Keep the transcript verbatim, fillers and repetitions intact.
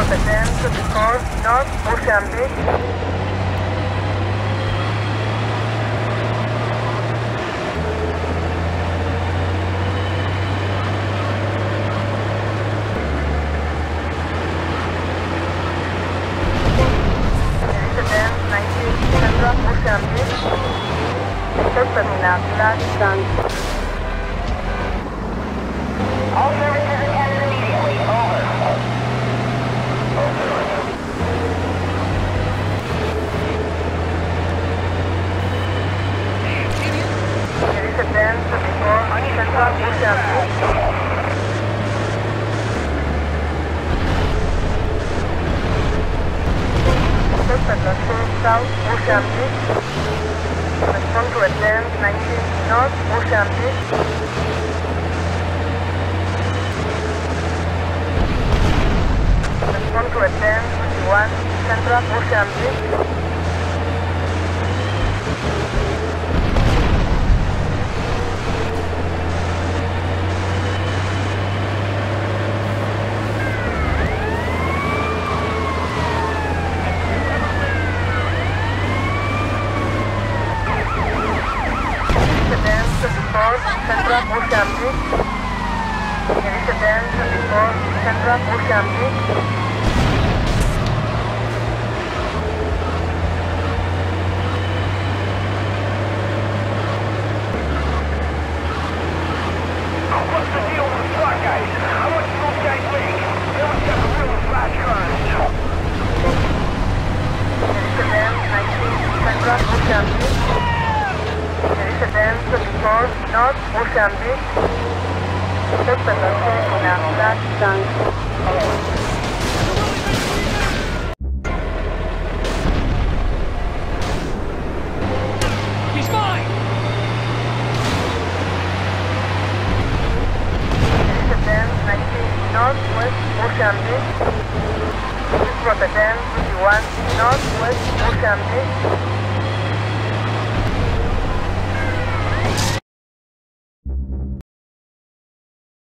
ten twenty-four, North Mozambique. ten nineteen, Central Mozambique. Sector terminal, Bilal Anjum. All services attended immediately. Over. ten twenty-four, Central Mozambique. South Mozambique. Respond to ten nineteen, North Mozambique. Respond to ten twenty-one, Central Mozambique. Central Mozambique. ten twenty-four, Central Mozambique. What's the deal with the truck, guys? How much do those guys make? They always got the real fast cars. ten nineteen, Central Mozambique. ten twenty-four, North Mozambique. Sector terminal, Bilal Anjum. He's mine! ten nineteen, Northwest Mozambique. ten twenty-one, Northwest Mozambique.